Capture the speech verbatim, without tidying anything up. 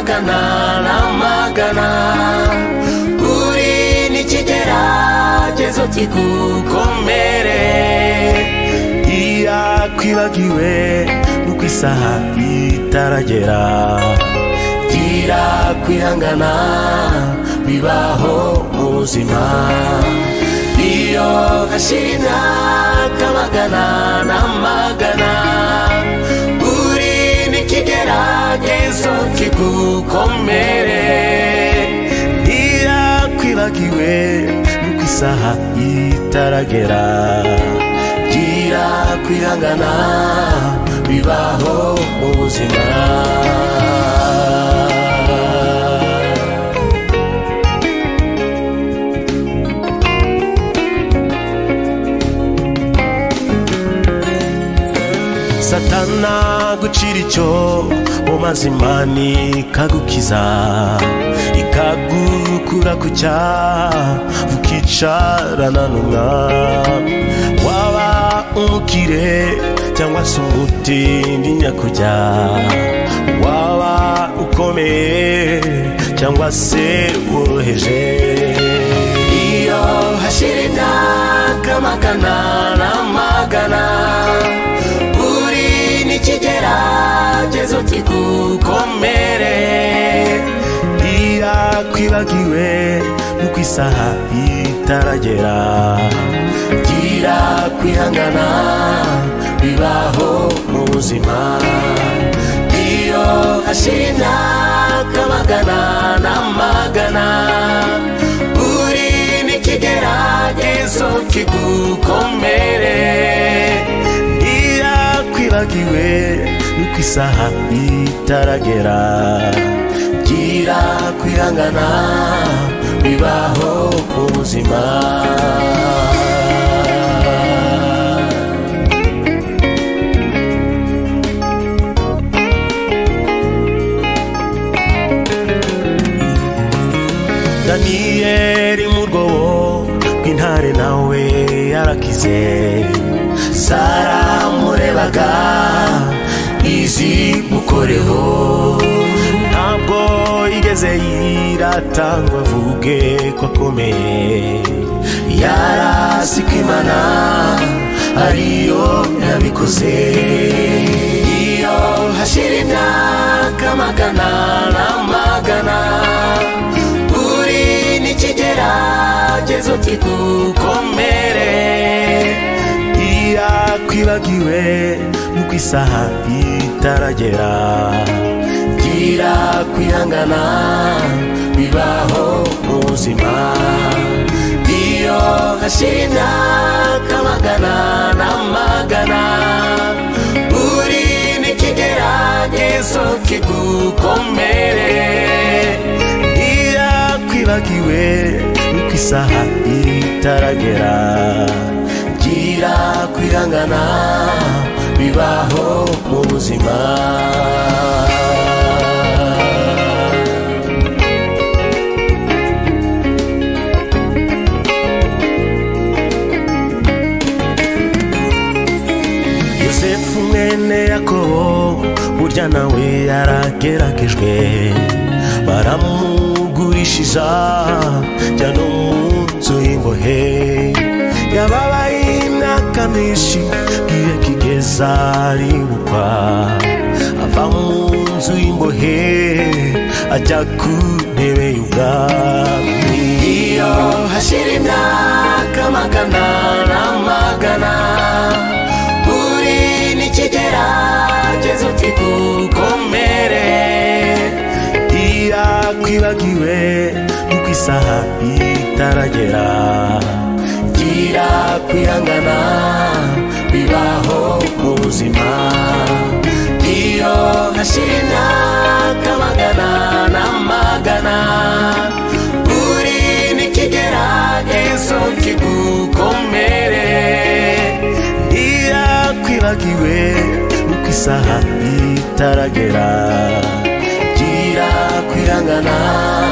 kamagana n'amagana uri n'ikigeragezo kigukomere iyakwibagiwe nuko isaha itaragera gira kwihangana bibaho mu buzima iyo hashira kamagana n'amagana uri n'ikigeragezo kigukomere iyakwibagiwe nuko isaha itaragera gira kwihangana bibaho mu buzima Satana gucira icyo mu mazimani kagukiza ikagukura ku cyaha ukicarana n'umwami waba umukire cyangwa se umutindi nyakujya waba ukomeye cyangwa se woroheje iyo hashira kamagana n'amagana ikigeragezo kigukomere iyakwibagiwe nuko isaha itaragera gira kwihangana bibaho mu buzima iyo hashira kamagana n'amagana uri n'ikigeragezo kigukomere kwibagiwe nuko isaha itaragera gira kwihangana bibaho mu buzima Daniyeli mu rwobo rw'intare nawe yarakize Sara murebaga izi mukoreho ntabwo igeze yiratangwa avuge ko akomeye yarasi ko Imana ariyo yabikoze iyo hashira kamagana n'amagana uri n'ikigeragezo kigukomere iyakwibagiwe nuko isaha itaragera gira kwihangana bibaho mu buzima iyo hashira kamagana n'amagana uri n'ikigeragezo kigukomere iyakwibagiwe nuko isaha itaragera gira kwihangana bibaho mu buzima Yosefu mwene Yakobo burya nawe yarageragejwe baramugurishiza jya no mu nzu y'imbohe yababaye imyaka myinshi gihe kigeza aribukwa ava mu nzu y'imbohe ajya ku ntebe y'ubwami iyo hashira kamagana n'amagana uri n'ikigeragezo kigukomere iyakwibagiwe nuko isaha itaragera gira kwihangana bibaho mu buzima iyo hashira kamagana n'amagana uri n'ikigeragezo kigukomere iyakwibagiwe nuko isaha itaragera gira kwihangana